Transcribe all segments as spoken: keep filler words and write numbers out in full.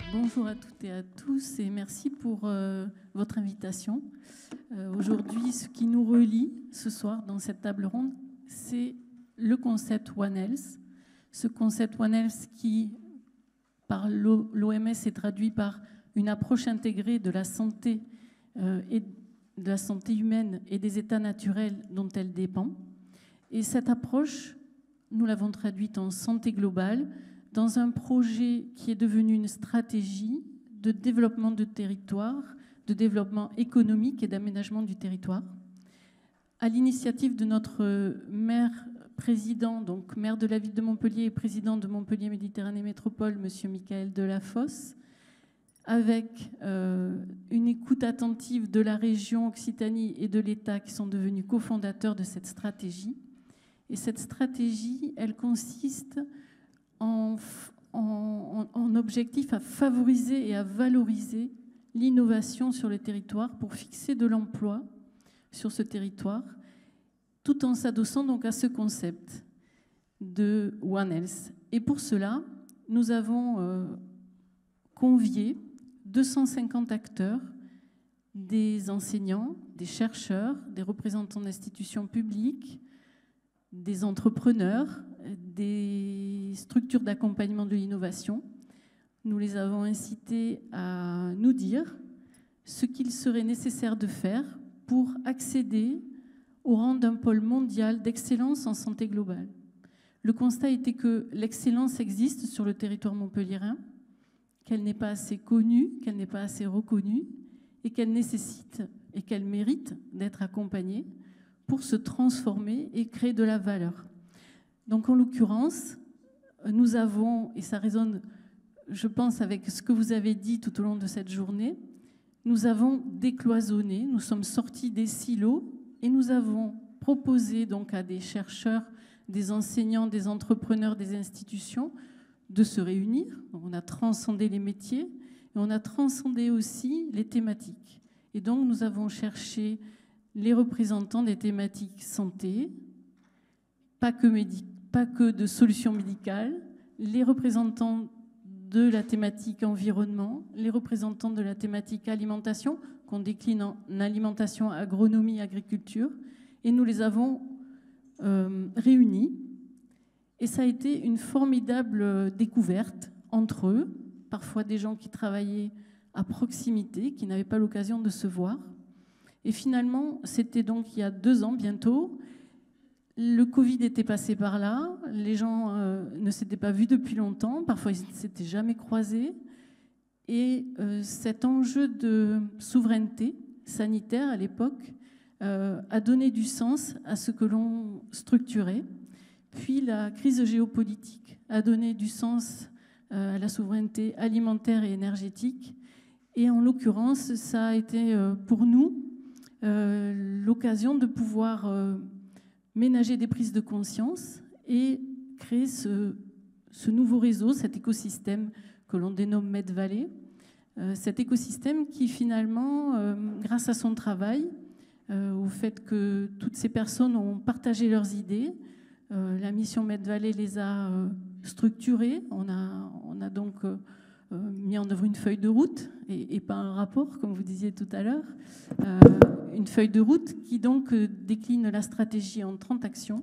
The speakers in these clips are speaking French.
Bonjour à toutes et à tous et merci pour euh, votre invitation. Euh, Aujourd'hui, ce qui nous relie ce soir dans cette table ronde, c'est le concept One Health. Ce concept One Health qui, par l'O M S, est traduit par une approche intégrée de la santé euh, et de la santé humaine et des états naturels dont elle dépend. Et cette approche, nous l'avons traduite en santé globale, dans un projet qui est devenu une stratégie de développement de territoire, de développement économique et d'aménagement du territoire. À l'initiative de notre maire président, donc maire de la ville de Montpellier et président de Montpellier Méditerranée Métropole, M. Michael Delafosse, avec euh, une écoute attentive de la région Occitanie et de l'État qui sont devenus cofondateurs de cette stratégie. Et cette stratégie, elle consiste En, en, en objectif à favoriser et à valoriser l'innovation sur le territoire pour fixer de l'emploi sur ce territoire, tout en s'adossant donc à ce concept de One Health. Et pour cela, nous avons euh, convié deux cent cinquante acteurs, des enseignants, des chercheurs, des représentants d'institutions publiques, des entrepreneurs, des structures d'accompagnement de l'innovation. Nous les avons incités à nous dire ce qu'il serait nécessaire de faire pour accéder au rang d'un pôle mondial d'excellence en santé globale. Le constat était que l'excellence existe sur le territoire montpelliérain, qu'elle n'est pas assez connue, qu'elle n'est pas assez reconnue et qu'elle nécessite et qu'elle mérite d'être accompagnée pour se transformer et créer de la valeur. Donc en l'occurrence, nous avons, et ça résonne, je pense, avec ce que vous avez dit tout au long de cette journée, nous avons décloisonné, nous sommes sortis des silos et nous avons proposé donc à des chercheurs, des enseignants, des entrepreneurs, des institutions de se réunir. Donc on a transcendé les métiers et on a transcendé aussi les thématiques. Et donc nous avons cherché les représentants des thématiques santé, pas que, médic- pas que de solutions médicales, les représentants de la thématique environnement, les représentants de la thématique alimentation, qu'on décline en alimentation, agronomie, agriculture, et nous les avons euh, réunis. Et ça a été une formidable découverte entre eux, parfois des gens qui travaillaient à proximité, qui n'avaient pas l'occasion de se voir. Et finalement, c'était donc il y a deux ans bientôt, le Covid était passé par là, les gens euh, ne s'étaient pas vus depuis longtemps, parfois ils ne s'étaient jamais croisés, et euh, cet enjeu de souveraineté sanitaire à l'époque euh, a donné du sens à ce que l'on structurait. Puis la crise géopolitique a donné du sens euh, à la souveraineté alimentaire et énergétique, et en l'occurrence, ça a été euh, pour nous Euh, l'occasion de pouvoir euh, ménager des prises de conscience et créer ce, ce nouveau réseau, cet écosystème que l'on dénomme Medvalley, euh, cet écosystème qui finalement, euh, grâce à son travail, euh, au fait que toutes ces personnes ont partagé leurs idées, euh, la mission Medvalley les a euh, structurées, on a, on a donc euh, Euh, mis en œuvre une feuille de route et, et pas un rapport, comme vous disiez tout à l'heure, euh, une feuille de route qui donc euh, décline la stratégie en trente actions.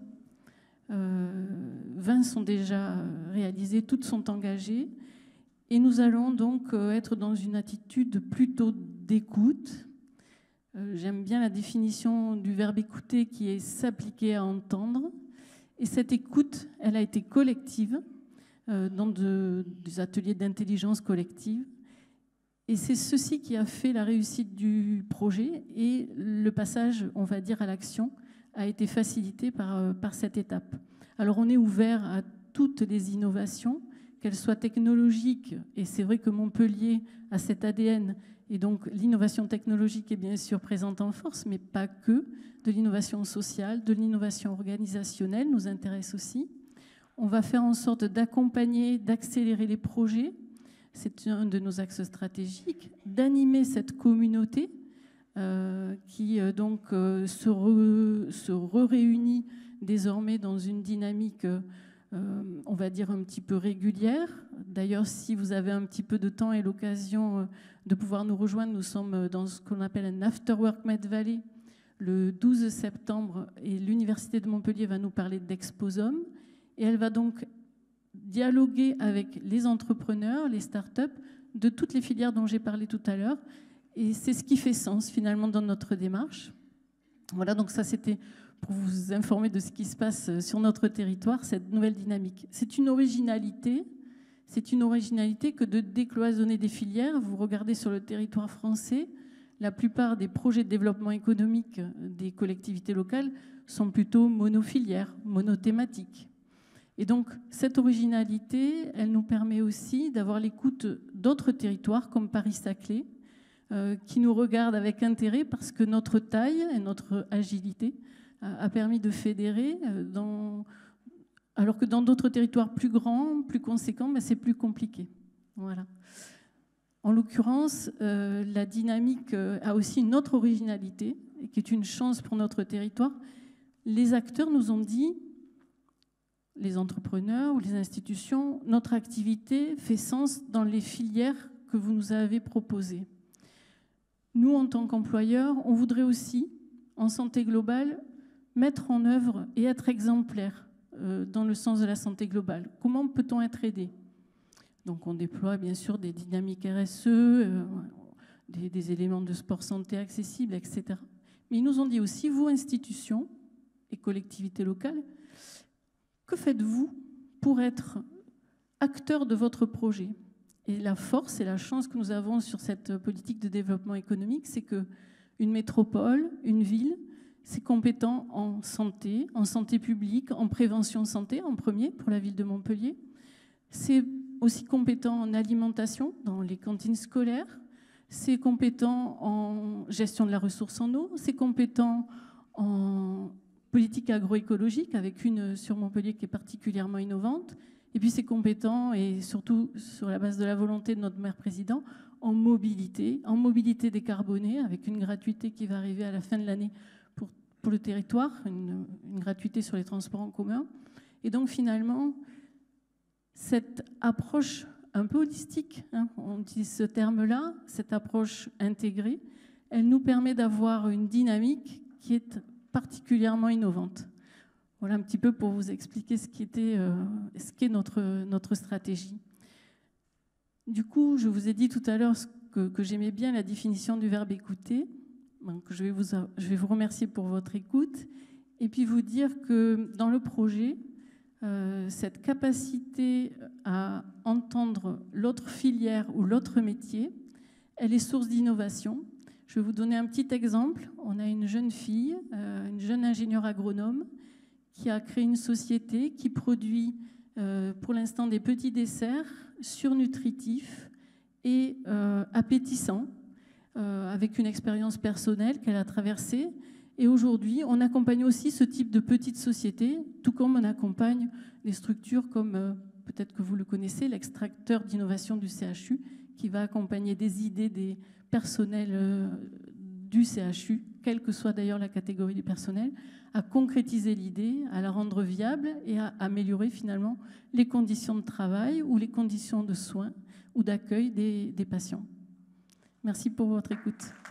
Euh, vingt sont déjà réalisées, toutes sont engagées, et nous allons donc euh, être dans une attitude plutôt d'écoute. Euh, j'aime bien la définition du verbe écouter qui est s'appliquer à entendre, et cette écoute, elle a été collective, dans de, des ateliers d'intelligence collective. Et c'est ceci qui a fait la réussite du projet, et le passage, on va dire, à l'action a été facilité par, par cette étape. Alors on est ouvert à toutes les innovations, qu'elles soient technologiques, et c'est vrai que Montpellier a cet A D N, et donc l'innovation technologique est bien sûr présente en force, mais pas que, de l'innovation sociale, de l'innovation organisationnelle nous intéresse aussi. On va faire en sorte d'accompagner, d'accélérer les projets, c'est un de nos axes stratégiques, d'animer cette communauté euh, qui euh, donc euh, se, re, se re-réunit désormais dans une dynamique euh, euh, on va dire, un petit peu régulière. D'ailleurs, si vous avez un petit peu de temps et l'occasion de pouvoir nous rejoindre, nous sommes dans ce qu'on appelle un Afterwork Med Valley le douze septembre, et l'Université de Montpellier va nous parler d'Exposum, et elle va donc dialoguer avec les entrepreneurs, les startups, de toutes les filières dont j'ai parlé tout à l'heure, et c'est ce qui fait sens finalement dans notre démarche. Voilà, donc ça c'était pour vous informer de ce qui se passe sur notre territoire, cette nouvelle dynamique. C'est une originalité, c'est une originalité que de décloisonner des filières. Vous regardez sur le territoire français, la plupart des projets de développement économique des collectivités locales sont plutôt monofilières, monothématiques. Et donc, cette originalité, elle nous permet aussi d'avoir l'écoute d'autres territoires, comme Paris-Saclay, euh, qui nous regardent avec intérêt parce que notre taille et notre agilité a, a permis de fédérer, dans, alors que dans d'autres territoires plus grands, plus conséquents, ben, c'est plus compliqué. Voilà. En l'occurrence, euh, la dynamique euh, a aussi une autre originalité, et qui est une chance pour notre territoire. Les acteurs nous ont dit, les entrepreneurs ou les institutions, notre activité fait sens dans les filières que vous nous avez proposées. Nous, en tant qu'employeurs, on voudrait aussi, en santé globale, mettre en œuvre et être exemplaires euh, dans le sens de la santé globale. Comment peut-on être aidé ? Donc on déploie bien sûr des dynamiques R S E, euh, des, des éléments de sport santé accessibles, et cetera. Mais ils nous ont dit aussi, vous, institutions et collectivités locales, que faites-vous pour être acteurs de votre projet ? Et la force et la chance que nous avons sur cette politique de développement économique, c'est qu'une métropole, une ville, c'est compétent en santé, en santé publique, en prévention santé, en premier, pour la ville de Montpellier. C'est aussi compétent en alimentation, dans les cantines scolaires, c'est compétent en gestion de la ressource en eau, c'est compétent en politique agroécologique, avec une sur Montpellier qui est particulièrement innovante, et puis c'est compétent, et surtout sur la base de la volonté de notre maire président, en mobilité, en mobilité décarbonée, avec une gratuité qui va arriver à la fin de l'année pour, pour le territoire, une, une gratuité sur les transports en commun. Et donc finalement, cette approche un peu holistique, hein, on utilise ce terme-là, cette approche intégrée, elle nous permet d'avoir une dynamique qui est particulièrement innovante. Voilà un petit peu pour vous expliquer ce qui était, euh, ce qu'est notre, notre stratégie. Du coup, je vous ai dit tout à l'heure que, que j'aimais bien la définition du verbe écouter. Donc, je vais vous, je vais vous remercier pour votre écoute et puis vous dire que dans le projet, Euh, cette capacité à entendre l'autre filière ou l'autre métier, elle est source d'innovation. Je vais vous donner un petit exemple. On a une jeune fille, euh, une jeune ingénieure agronome, qui a créé une société qui produit euh, pour l'instant des petits desserts surnutritifs et euh, appétissants, euh, avec une expérience personnelle qu'elle a traversée. Et aujourd'hui, on accompagne aussi ce type de petites sociétés, tout comme on accompagne des structures comme, euh, peut-être que vous le connaissez, l'extracteur d'innovation du C H U, qui va accompagner des idées des personnels euh, du C H U, quelle que soit d'ailleurs la catégorie du personnel, à concrétiser l'idée, à la rendre viable et à améliorer finalement les conditions de travail ou les conditions de soins ou d'accueil des, des patients. Merci pour votre écoute.